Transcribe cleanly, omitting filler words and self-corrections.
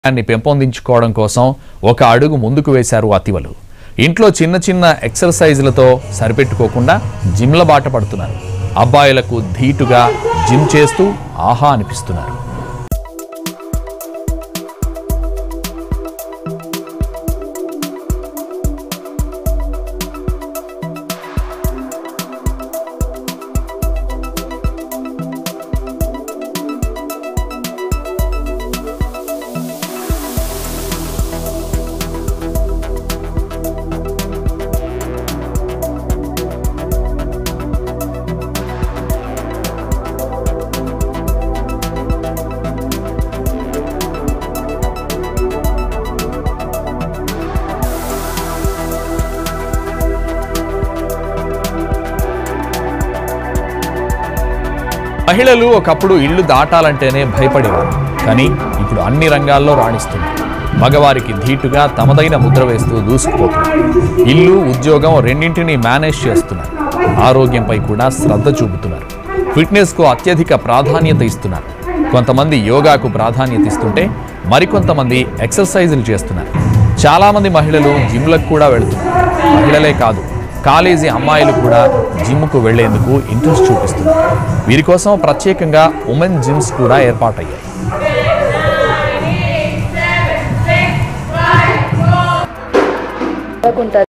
పెంపొందించుకోవడం కోసం ఒక అడుగు ముందుకు వేశారు అతివలు. ఇంట్లో చిన్న చిన్న ఎక్సర్సైజ్లతో సరిపెట్టుకోకుండా జిమ్ల బాట పడుతున్నారు. అబ్బాయిలకు ధీటుగా జిమ్ చేస్తూ ఆహా అనిపిస్తున్నారు. మహిళలు ఒకప్పుడు ఇల్లు దాటాలంటేనే భయపడేవారు. కానీ ఇప్పుడు అన్ని రంగాల్లో రాణిస్తున్నారు. మగవారికి ధీటుగా తమదైన ముద్ర వేస్తూ దూసుకుపోతున్నారు. ఇల్లు, ఉద్యోగం రెండింటినీ మేనేజ్ చేస్తున్నారు. ఆరోగ్యంపై కూడా శ్రద్ధ చూపుతున్నారు. ఫిట్నెస్కు అత్యధిక ప్రాధాన్యత ఇస్తున్నారు. కొంతమంది యోగాకు ప్రాధాన్యత ఇస్తుంటే మరికొంతమంది ఎక్సర్సైజులు చేస్తున్నారు. చాలామంది మహిళలు జిమ్లకు కూడా వెళుతున్నారు. మహిళలే కాదు, కాలేజీ అమ్మాయిలు కూడా జిమ్కు వెళ్లేందుకు ఇంట్రెస్ట్ చూపిస్తున్నారు. వీరి కోసం ప్రత్యేకంగా ఉమెన్ జిమ్స్ కూడా ఏర్పాటయ్యాయి.